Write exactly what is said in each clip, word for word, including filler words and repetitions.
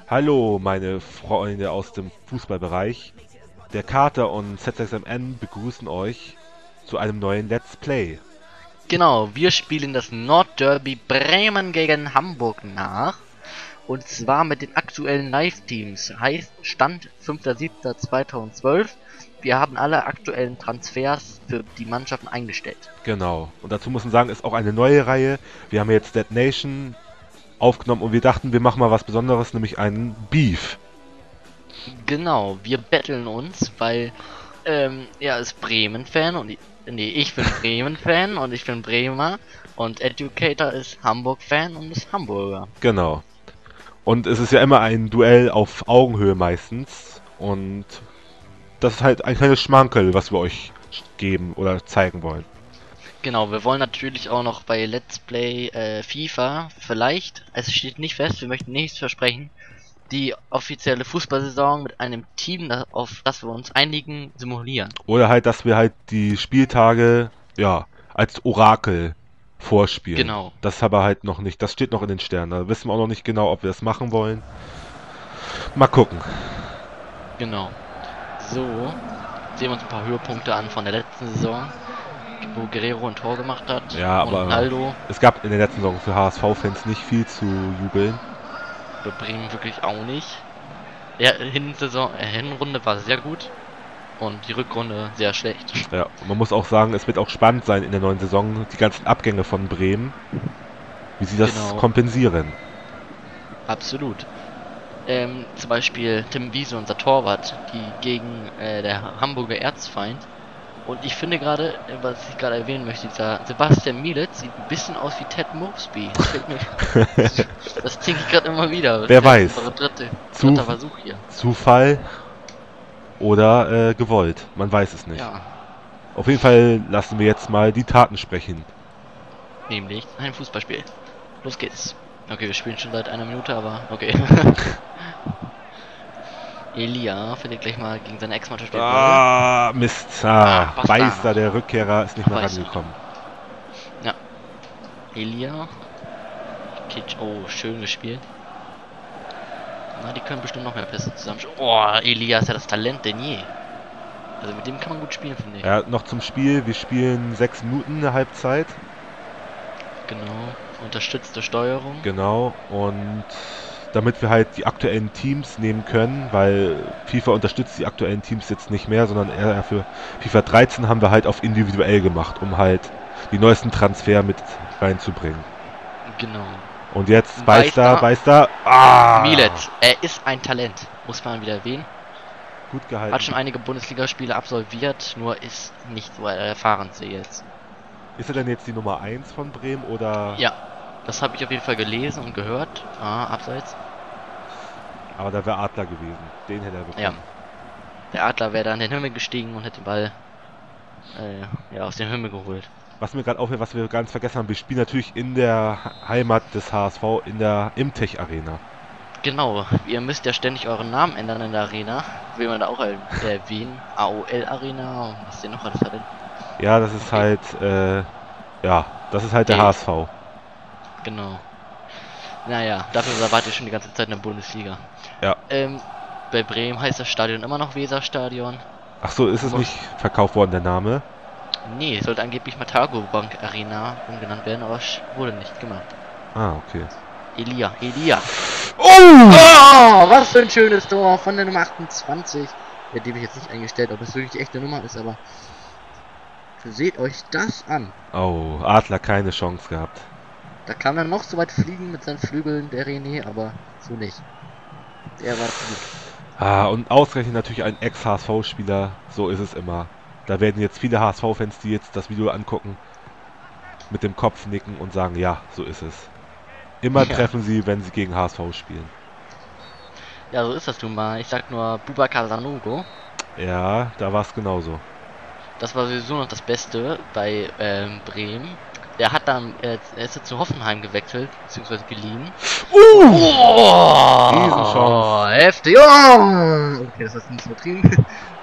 Hallo, meine Freunde aus dem Fußballbereich. Der Kater und Z sechs M N begrüßen euch zu einem neuen Let's Play. Genau, wir spielen das Nordderby Bremen gegen Hamburg nach. Und zwar mit den aktuellen Live-Teams. Heißt Stand fünfter siebter zweitausendzwölf. Wir haben alle aktuellen Transfers für die Mannschaften eingestellt. Genau. Und dazu muss man sagen, ist auch eine neue Reihe. Wir haben jetzt Dead Nation aufgenommen und wir dachten, wir machen mal was Besonderes, nämlich einen Beef. Genau, wir betteln uns, weil ähm, er ist Bremen-Fan und ich, nee, ich bin Bremen-Fan und ich bin Bremer. Und Educator ist Hamburg-Fan und ist Hamburger. Genau. Und es ist ja immer ein Duell auf Augenhöhe meistens. Und das ist halt ein kleines Schmankerl, was wir euch geben oder zeigen wollen. Genau, wir wollen natürlich auch noch bei Let's Play äh, FIFA vielleicht, es steht nicht fest, wir möchten nichts versprechen, die offizielle Fußballsaison mit einem Team, das, auf das wir uns einigen, simulieren. Oder halt, dass wir halt die Spieltage, ja, als Orakel vorspielen. Genau, Das aber halt noch nicht, das steht noch in den Sternen. Da wissen wir auch noch nicht genau, ob wir das machen wollen. Mal gucken. genau. So, sehen wir uns ein paar Höhepunkte an von der letzten Saison, wo Guerrero ein Tor gemacht hat. Ja, und aber Ronaldo. es gab in der letzten Saison für H S V-Fans nicht viel zu jubeln. Bei Bremen wirklich auch nicht. Ja, Hinsaison, äh, Hinrunde war sehr gut und die Rückrunde sehr schlecht. Ja, und man muss auch sagen, es wird auch spannend sein in der neuen Saison, die ganzen Abgänge von Bremen, wie sie das Genau, kompensieren. absolut. Ähm, zum Beispiel Tim Wiese, unser Torwart, die gegen äh, der Hamburger Erzfeind. Und ich finde gerade, äh, was ich gerade erwähnen möchte, dieser Sebastian Mielec sieht ein bisschen aus wie Ted Mosby. Das, fällt mir, das denke ich gerade immer wieder. Das Wer ist ja weiß. unsere dritte, Zu dritter Versuch hier. Zufall oder äh, gewollt. Man weiß es nicht. Ja, Auf jeden Fall lassen wir jetzt mal die Taten sprechen. nämlich ein Fußballspiel. Los geht's. Okay, wir spielen schon seit einer Minute, aber okay. Elia findet gleich mal gegen seine Ex-Mannschaft den Ball. Ah, Mist. Ah, Ah, Basta. Beister, der Rückkehrer, ist nicht mehr Beister. rangekommen. Ja. Elia. Kitsch. Oh, schön gespielt. Na, die können bestimmt noch mehr Pässe zusammen. Oh, Elia ist ja das Talent denn je. Also mit dem kann man gut spielen, finde ich. Ja, noch zum Spiel. Wir spielen sechs Minuten in der Halbzeit. Genau. Unterstützte Steuerung. Genau. Und damit wir halt die aktuellen Teams nehmen können, weil FIFA unterstützt die aktuellen Teams jetzt nicht mehr, sondern eher für FIFA dreizehn haben wir halt auf individuell gemacht, um halt die neuesten Transfer mit reinzubringen. Genau. Und jetzt Beister. Beister, Beister. Ah! Mielec, er ist ein Talent, muss man wieder erwähnen. Gut gehalten. Hat schon einige Bundesligaspiele absolviert, nur ist nicht so erfahren wie jetzt. Ist er denn jetzt die Nummer eins von Bremen oder? Ja, das habe ich auf jeden Fall gelesen und gehört. Ah, abseits. Aber da wäre Adler gewesen. Den hätte er bekommen. Ja. Der Adler wäre da in den Himmel gestiegen und hätte den Ball äh, ja, aus dem Himmel geholt. Was mir gerade auffällt, was wir ganz vergessen haben, wir spielen natürlich in der Heimat des H S V, in der Imtech Arena. Genau, ihr müsst ja ständig euren Namen ändern in der Arena. Will man da auch erwähnen. A O L Arena und was ihr noch alles hattet. Ja, das ist Okay. halt, äh, ja, das ist halt der Okay. H S V. Genau. Naja, dafür erwarte ich schon die ganze Zeit in der Bundesliga. Ja. Ähm, bei Bremen heißt das Stadion immer noch Weserstadion. Ach so, ist es Muss- nicht verkauft worden, der Name? Nee, es sollte angeblich Matago Bank Arena umgenannt werden, aber es wurde nicht gemacht. Ah, okay. Elia, Elia. Oh! Oh, was für ein schönes Tor von der Nummer achtundzwanzig. Ja, die habe ich jetzt nicht eingestellt, ob es wirklich die echte Nummer ist, aber seht euch das an. Oh, Adler keine Chance gehabt. Da kann er noch so weit fliegen mit seinen Flügeln, der René, aber so nicht. Der war zu gut. Ah, und ausgerechnet natürlich ein Ex-H S V-Spieler, so ist es immer. Da werden jetzt viele H S V-Fans, die jetzt das Video angucken, mit dem Kopf nicken und sagen, ja, so ist es. Immer Ja. treffen sie, wenn sie gegen H S V spielen. Ja, so ist das nun mal. Ich sag nur Boubacar Sanogo. Ja, da war es genauso. Das war sowieso noch das Beste bei ähm, Bremen. Der hat dann, äh, er ist jetzt zu Hoffenheim gewechselt, beziehungsweise geliehen. Uh! Oh, Riesenchance. heftig. Oh! Okay, das ist nicht so übertrieben.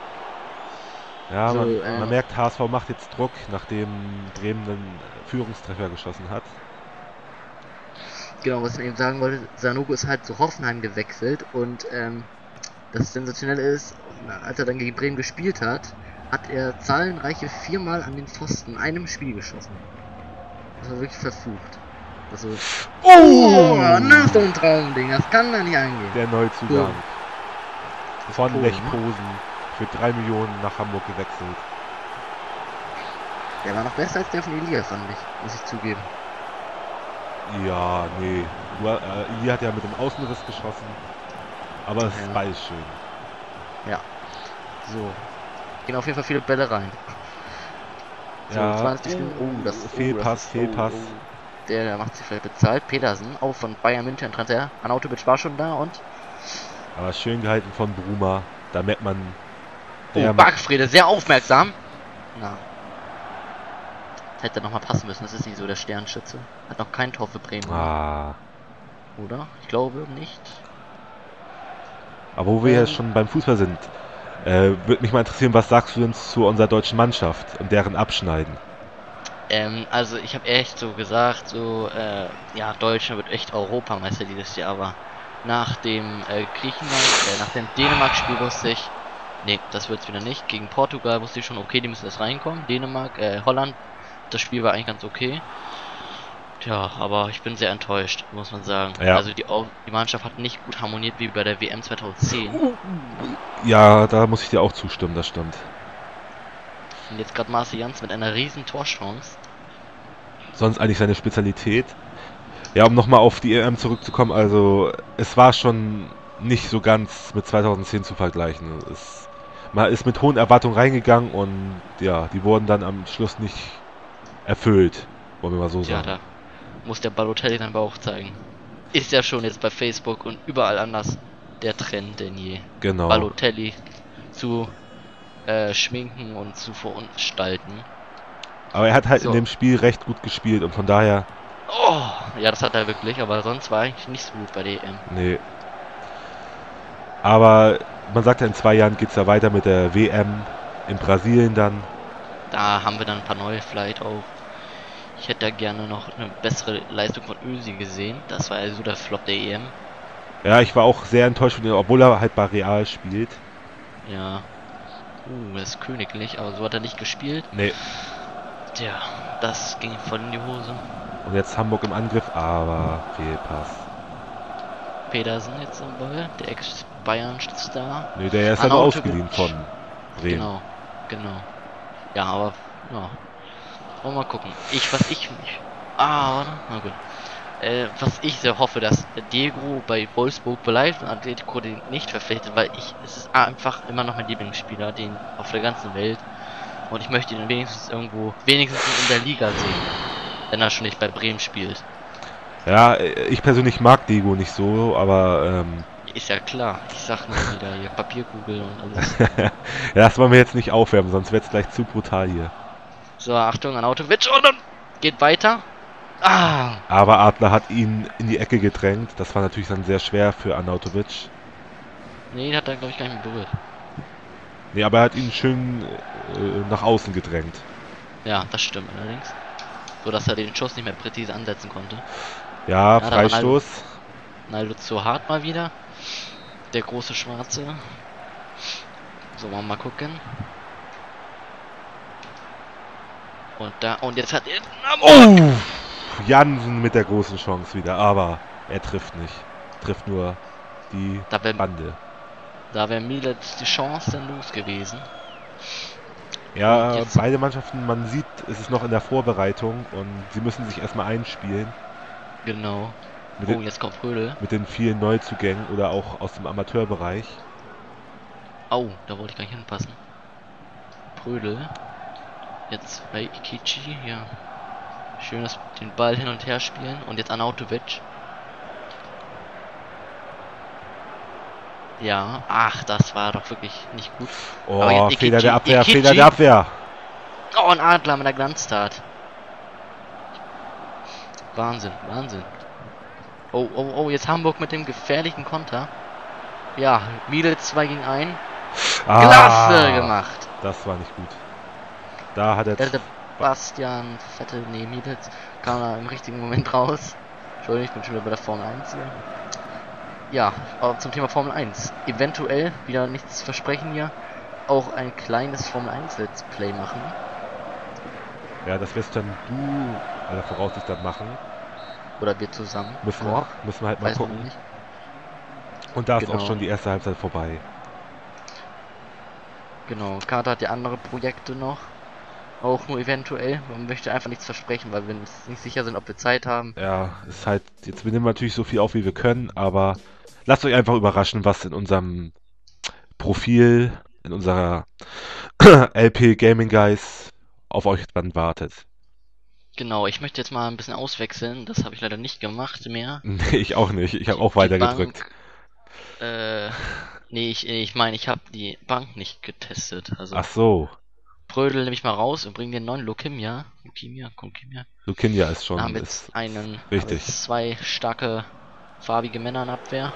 Ja, So, man, äh. man merkt, H S V macht jetzt Druck, nachdem Bremen einen Führungstreffer geschossen hat. Genau, was ich eben sagen wollte, Sanogo ist halt zu Hoffenheim gewechselt und ähm, das Sensationelle ist, als er dann gegen Bremen gespielt hat, hat er zahlenreiche viermal an den Pfosten in einem Spiel geschossen. Das war wirklich verflucht. Also, Oh! oh, na, so ein Traumding, das kann da nicht angehen. Der Neuzugang. Von Posen, Lech ne? Posen für drei Millionen nach Hamburg gewechselt. Der war noch besser als der von Elia, fand ich, muss ich zugeben. Ja, nee. Du, äh, Ili hat ja mit dem Außenriss geschossen. Aber das Ja. Ball ist schön. Ja. So. Gehen auf jeden Fall viele Bälle rein. So, Ja, zwanzig Minuten. Oh, das oh, Fehlpass, das ist, Fehlpass. Oh, oh. Der, der macht sich vielleicht bezahlt. Petersen, auch von Bayern München Transfer. Anautovic war schon da und. Aber schön gehalten von Bruma. Da merkt man. Oh, Der Bargfrede, sehr aufmerksam. Na. Hätte nochmal passen müssen, das ist nicht so der Sternschütze. Hat noch kein Tor für Bremen. ah. Oder? Ich glaube nicht. Aber wo wir Ähm. ja schon beim Fußball sind, äh, würde mich mal interessieren, was sagst du denn zu unserer deutschen Mannschaft und deren Abschneiden? Ähm, also ich habe echt so gesagt, so, äh, ja, Deutschland wird echt Europameister dieses Jahr, aber nach dem äh, Griechenland, äh, nach dem Dänemark-Spiel wusste ich, nee, das wird's wieder nicht. Gegen Portugal wusste ich schon, okay, die müssen das reinkommen. Dänemark, äh, Holland, das Spiel war eigentlich ganz okay. Tja, aber ich bin sehr enttäuscht, muss man sagen. Ja. Also die, Au- die Mannschaft hat nicht gut harmoniert wie bei der W M zweitausendzehn. Ja, da muss ich dir auch zustimmen, das stimmt. Und jetzt gerade Marcel Jans mit einer riesen Torchance. Sonst eigentlich seine Spezialität. Ja, um nochmal auf die E M zurückzukommen, also es war schon nicht so ganz mit zweitausendzehn zu vergleichen. Es, man ist mit hohen Erwartungen reingegangen und ja, die wurden dann am Schluss nicht erfüllt, wollen wir mal so Ja, sagen. da muss der Balotelli seinen Bauch zeigen. Ist ja schon jetzt bei Facebook und überall anders der Trend denn je. Genau. Balotelli zu äh, schminken und zu verunstalten. Aber er hat halt So. in dem Spiel recht gut gespielt und von daher, Oh, ja, das hat er wirklich, aber sonst war eigentlich nicht so gut bei der E M. nee. Aber man sagt ja, in zwei Jahren geht es ja weiter mit der W M in Brasilien dann. Da haben wir dann ein paar neue vielleicht auch. Ich hätte da gerne noch eine bessere Leistung von Özil gesehen. Das war ja so der Flop der E M. Ja, ich war auch sehr enttäuscht von ihm, obwohl er halt bei Real spielt. Ja. Uh, das ist königlich, aber so hat er nicht gespielt. Nee. Tja, das ging voll in die Hose. Und jetzt Hamburg im Angriff, aber Fehlpass. Pedersen jetzt am Ball, der Ex-Bayern-Star. Nee, der ist ja nur Arnautovic. ausgeliehen von Bremen. Genau, genau. Ja, aber, ja. Wollen wir mal gucken. Ich, was ich mich. Ah, warte. Na gut. Äh, was ich sehr hoffe, dass Diego bei Wolfsburg bleibt und Atletico den nicht verpflichtet, weil ich, es ist einfach immer noch mein Lieblingsspieler, den auf der ganzen Welt. Und ich möchte ihn wenigstens irgendwo, wenigstens in der Liga sehen, wenn er schon nicht bei Bremen spielt. Ja, ich persönlich mag Diego nicht so, aber ähm, Ist ja klar. Ich sag nur wieder hier Papierkugel und alles. ja, das wollen wir jetzt nicht aufwärmen, sonst wird es gleich zu brutal hier. So, Achtung, Arnautovic und dann geht weiter. Ah! Aber Adler hat ihn in die Ecke gedrängt. Das war natürlich dann sehr schwer für Arnautovic. Nee, hat er glaube ich gar nicht mehr berührt. Nee, aber er hat ihn schön äh, nach außen gedrängt. Ja, das stimmt allerdings. So dass er den Schuss nicht mehr präzise ansetzen konnte. Ja, Ja, da war Freistoß. Naldo zu hart mal wieder. Der große Schwarze. So, wollen wir mal gucken. Und da, und jetzt hat er. Oh! Jansen mit der großen Chance wieder, aber er trifft nicht. Trifft nur die Da wäre Bande. da wär Milet die Chance dann los gewesen. Ja, Und jetzt- beide Mannschaften, man sieht, es ist noch in der Vorbereitung und sie müssen sich erstmal einspielen. Genau. Mit, Oh, den, jetzt kommt Frödel. mit den vielen Neuzugängen oder auch aus dem Amateurbereich. Au, da wollte ich gar nicht hinpassen. Prödel. Jetzt bei Ikichi, ja. Schön, dass den Ball hin und her spielen. Und jetzt Arnautovic. Ja, ach, das war doch wirklich nicht gut. Oh, Aber jetzt Fehler Ikichi- der Abwehr, Ikichi. Fehler der Abwehr. Oh, ein Adler mit der Glanztat. Wahnsinn, Wahnsinn. Oh, oh, oh, jetzt Hamburg mit dem gefährlichen Konter. Ja, Miele zwei gegen eins. Klasse gemacht. Das war nicht gut. Da hat er... Der Sebastian Vettel, nee, Mietels kam da im richtigen Moment raus. Entschuldigung, ich bin schon wieder bei der Formel eins hier. Ja, aber zum Thema Formel eins. Eventuell, wieder nichts versprechen hier, auch ein kleines Formel eins Let's Play machen. Ja, das wirst dann du aller Voraussicht dann machen. Oder wir zusammen. Müssen wir, müssen wir halt mal Weiß man gucken. nicht. Und da ist Genau. auch schon die erste Halbzeit vorbei. Genau, Kater hat ja andere Projekte noch. Auch nur eventuell. Man möchte einfach nichts versprechen, weil wir uns nicht sicher sind, ob wir Zeit haben. Ja, ist halt, jetzt wir nehmen natürlich so viel auf, wie wir können, aber lasst euch einfach überraschen, was in unserem Profil, in unserer L P Gaming Guys auf euch dann wartet. Genau, ich möchte jetzt mal ein bisschen auswechseln. Das habe ich leider nicht gemacht mehr. Nee, ich auch nicht. Ich habe auch Die weiter Bank, gedrückt. Äh, nee, ich ich meine, ich habe die Bank nicht getestet. Also Ach so, Brödel nehme ich mal raus und bringe den neuen Lukimia. Lukimia, Lukimia. Lukinia ist Da schon haben wir ist, jetzt einen, haben wir richtig. jetzt zwei starke farbige Männer in Abwehr.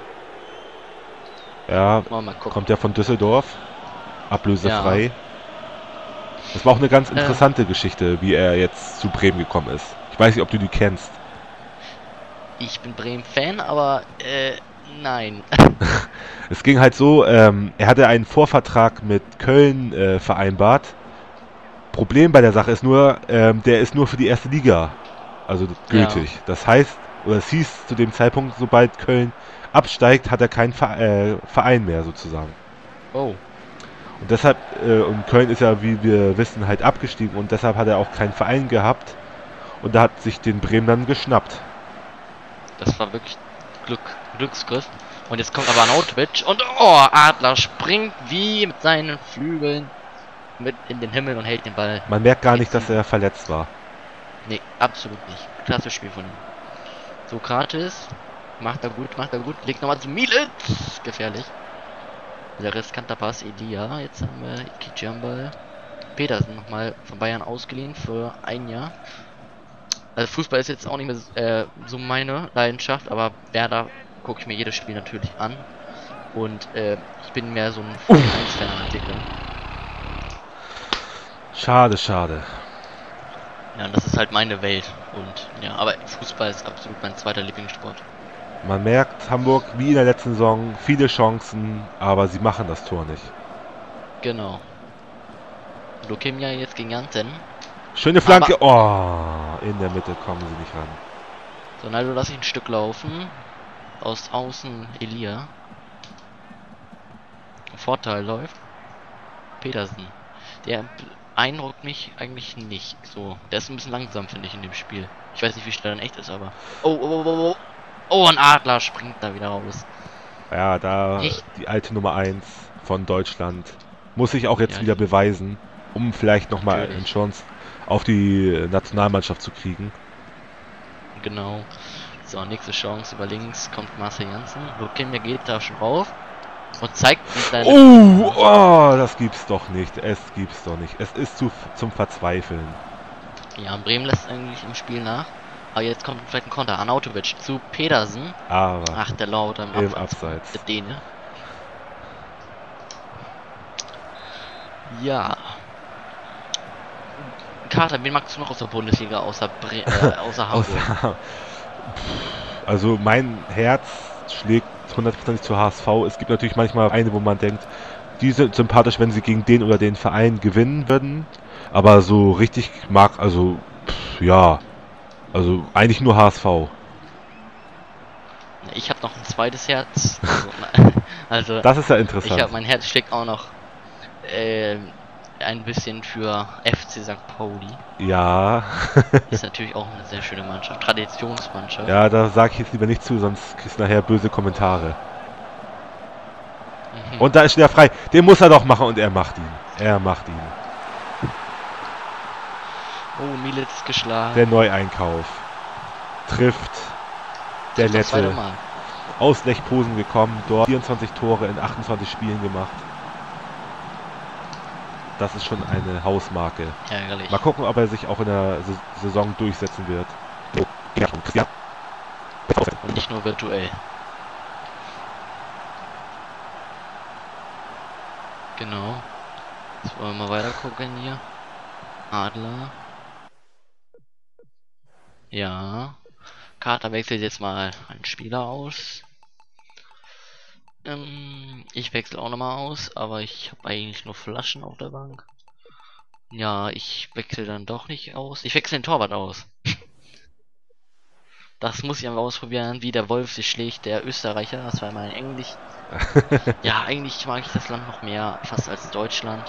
Ja, Wollen wir mal gucken. kommt ja von Düsseldorf, ablösefrei. Ja. Das war auch eine ganz Äh. interessante Geschichte, wie er jetzt zu Bremen gekommen ist. Ich weiß nicht, ob du die kennst. Ich bin Bremen-Fan, aber äh, nein. Es ging halt so, ähm, er hatte einen Vorvertrag mit Köln äh, vereinbart. Problem bei der Sache ist nur, ähm, der ist nur für die erste Liga, also gültig. Ja. Das heißt, oder es hieß zu dem Zeitpunkt, sobald Köln absteigt, hat er keinen Ver äh, Verein mehr sozusagen. Oh. Und deshalb, äh, und Köln ist ja, wie wir wissen, halt abgestiegen und deshalb hat er auch keinen Verein gehabt und da hat sich den Bremen dann geschnappt. Das war wirklich Glück, Glücksgriff. Und jetzt kommt aber Arnautovic und oh, Adler springt wie mit seinen Flügeln mit in den Himmel und hält den Ball. Man merkt gar nicht, dass er verletzt war. Nee, absolut nicht. Klasse Spiel von ihm. Sokrates macht er gut, macht er gut. Legt nochmal zu Milic. Gefährlich. Der riskanter Pass, Elia. Jetzt haben wir Kijambal. Petersen nochmal von Bayern ausgeliehen für ein Jahr. Also Fußball ist jetzt auch nicht mehr äh, so meine Leidenschaft, aber Werder gucke ich mir jedes Spiel natürlich an. Und äh, ich bin mehr so ein Formel eins Fan entwickelt. Schade, schade. Ja, und das ist halt meine Welt. Und ja, aber Fußball ist absolut mein zweiter Lieblingssport. Man merkt, Hamburg, wie in der letzten Saison, viele Chancen, aber sie machen das Tor nicht. Genau. Lukimia jetzt gegen Jansen. Schöne Flanke. Oh, in der Mitte kommen sie nicht ran. Ronaldo lasse ich ein Stück laufen. Aus außen Elia. Vorteil läuft. Petersen. Der beeindruckt mich eigentlich nicht. So, der ist ein bisschen langsam, finde ich, in dem Spiel. Ich weiß nicht, wie schnell er in echt ist, aber. Oh, oh, oh, oh, oh. Oh, ein Adler springt da wieder raus. Ja, da Echt? die alte Nummer eins von Deutschland. Muss sich auch jetzt Ja, wieder die- beweisen, um vielleicht nochmal eine Natürlich. Chance auf die Nationalmannschaft zu kriegen. Genau. So, nächste Chance über links kommt Marcel Janssen. Lukimia geht da schon rauf. Und zeigt mit seiner. Oh, oh, das gibt's doch nicht. Es gibt's doch nicht. Es ist zu, zum Verzweifeln. Ja, Bremen lässt eigentlich im Spiel nach. Aber jetzt kommt vielleicht ein Konter. Arnautovic zu Pedersen. Aber Ach, der Lauter im, im Abseits. Abseits. Der Däne. Ja. Kater, wen magst du noch aus der Bundesliga außer, Bre äh, außer Hamburg? Außer, also mein Herz schlägt hundertprozentig zu H S V. Es gibt natürlich manchmal eine, wo man denkt, die sind sympathisch, wenn sie gegen den oder den Verein gewinnen würden. Aber so richtig mag, also pff, ja, also eigentlich nur H S V. Ich habe noch ein zweites Herz. Also, also Das ist ja ich interessant. habe mein Herz schlägt auch noch äh, ein bisschen für F C Sankt Pauli. Ja, Ist natürlich auch eine sehr schöne Mannschaft, Traditionsmannschaft. ja, da sage ich jetzt lieber nicht zu, sonst kriegst du nachher böse Kommentare. Mhm. Und da ist der frei. Den muss er doch machen und er macht ihn. Er macht ihn. Oh, Milic ist geschlagen. Der Neueinkauf trifft der Das zweite Lette. Mal. Aus Lechposen gekommen, dort vierundzwanzig Tore in achtundzwanzig Spielen gemacht. Das ist schon eine Hausmarke. Ärgerlich. Mal gucken, ob er sich auch in der Sa- Saison durchsetzen wird. Und nicht nur virtuell. Genau. Jetzt wollen wir mal weiter gucken hier. Adler. Ja. Carter wechselt jetzt mal einen Spieler aus. Ähm, ich wechsle auch nochmal aus, aber ich habe eigentlich nur Flaschen auf der Bank. Ja, ich wechsle dann doch nicht aus. Ich wechsle den Torwart aus. Das muss ich einfach ausprobieren, wie der Wolf sich schlägt, der Österreicher. Das war mal Englisch. Ja, eigentlich mag ich das Land noch mehr, fast als Deutschland.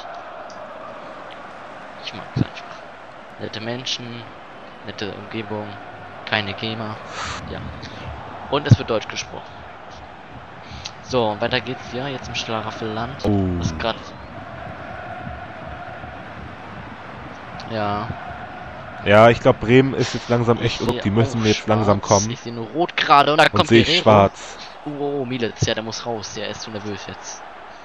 Ich mag es einfach. Nette Menschen, nette Umgebung, keine Gamer. Ja. Und es wird Deutsch gesprochen. So, weiter geht's ja jetzt im Schlaraffenland. Oh. Das ist gerade. Ja. Ja, ich glaube, Bremen ist jetzt langsam echt Ich unter. Die müssen jetzt schwarz. langsam kommen. Ich sehe nur rot gerade und da Und kommt sehe ich Guerrero. schwarz. Oh, oh, oh, Militz, ja, der muss raus. Der ist zu nervös jetzt.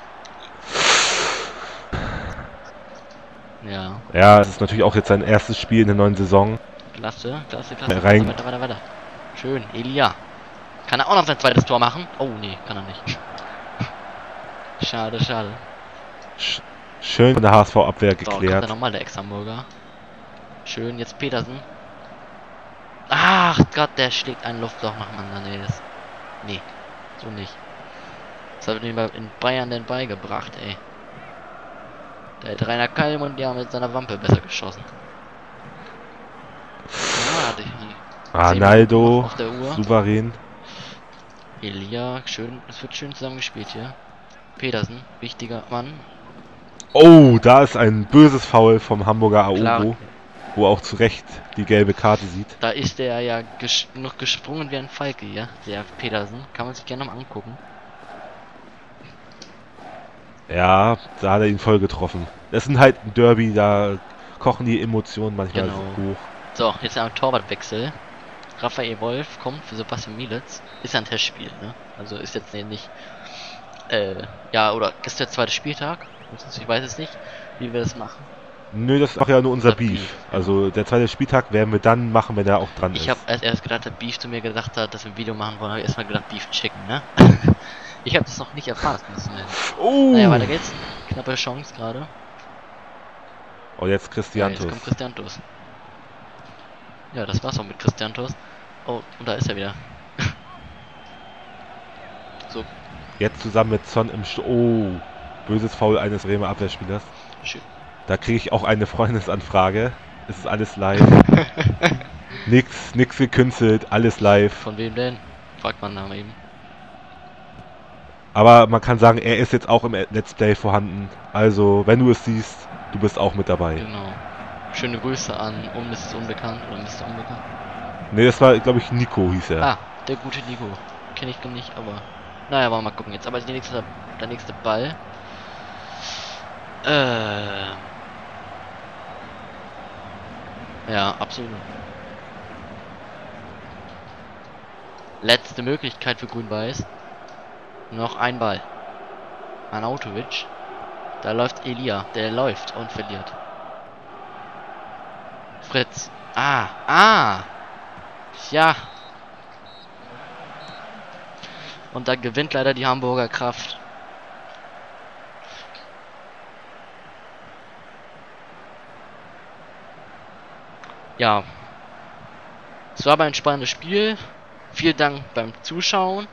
Ja. Ja, es ist natürlich auch jetzt sein erstes Spiel in der neuen Saison. Klasse, klasse, klasse. Rein. Weiter, weiter, weiter. Schön, Elia. Kann er auch noch sein zweites Tor machen? Oh, nee, kann er nicht. Schade, schade. Sch schön von der H S V-Abwehr So, kommt geklärt. dann nochmal der Ex-Hamburger. Schön, jetzt Petersen. Ach Gott, der schlägt ein Luftloch nach dem anderen. Nee, das, nee, so nicht. Das hat mir in Bayern denn beigebracht, ey. Der hat Rainer Kallmund ja mit seiner Wampe besser geschossen. Ja, die, die Ah, zehn Naldo, Minuten auf der Uhr. souverän. Elia, schön, es wird schön zusammengespielt hier. Petersen, wichtiger Mann. Oh, da ist ein böses Foul vom Hamburger Klar. Aogo, wo auch zu Recht die gelbe Karte sieht. Da ist der ja ges noch gesprungen wie ein Falke hier, der Petersen. Kann man sich gerne mal angucken. Ja, da hat er ihn voll getroffen. Das sind halt ein Derby, da kochen die Emotionen manchmal Genau. hoch. So, jetzt ein Torwartwechsel. Raphael Wolf kommt für Sebastian Militz. Ist ja ein Testspiel, ne? Also ist jetzt nicht, äh, ja, oder ist der zweite Spieltag? Ich weiß es nicht, wie wir das machen. Nö, das ist auch ja nur unser Unser Beef. Beef, genau. Also der zweite Spieltag werden wir dann machen, wenn er auch dran Ich ist. habe als erst gedacht, dass Beef zu mir gesagt hat, dass wir ein Video machen wollen, habe ich erstmal gedacht, Beef Chicken, ne? Ich habe das noch nicht erfahren, das müssen wir. Oh! Naja, weiter geht's. Knappe Chance gerade. Oh, jetzt Ja, Christiantus. jetzt kommt Christiantus. Ja, das war's auch mit Christiantus. Oh, und da ist er wieder. So, Jetzt zusammen mit Son im St Oh, böses Foul eines Bremer Abwehrspielers. schön. Da kriege ich auch eine Freundesanfrage. Es ist alles live. nix, nix gekünstelt, alles live. Von wem denn? Fragt man nach eben. Aber man kann sagen, er ist jetzt auch im Let's Play vorhanden. Also, wenn du es siehst, du bist auch mit dabei. Genau. Schöne Grüße an Un Mister Unbekannt oder Mister Unbekannt. Ne, das war, glaube ich, Nico hieß er. Ah, der gute Nico. Kenne ich nicht, aber. Naja, wollen wir mal gucken jetzt. Aber die nächste, der nächste Ball. Äh. Ja, absolut. Letzte Möglichkeit für Grün-Weiß. Noch ein Ball. Anautovic. Da läuft Elia. Der läuft und verliert. Fritz. Ah, ah. Ja. Und da gewinnt leider die Hamburger Kraft. Ja. Es war aber ein spannendes Spiel. Vielen Dank beim Zuschauen.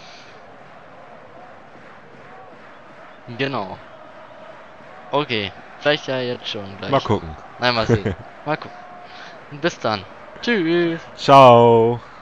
Genau. Okay. Vielleicht ja jetzt schon gleich. Mal gucken. Nein, mal sehen. Mal gucken. Bis dann. Tschüss. Ciao.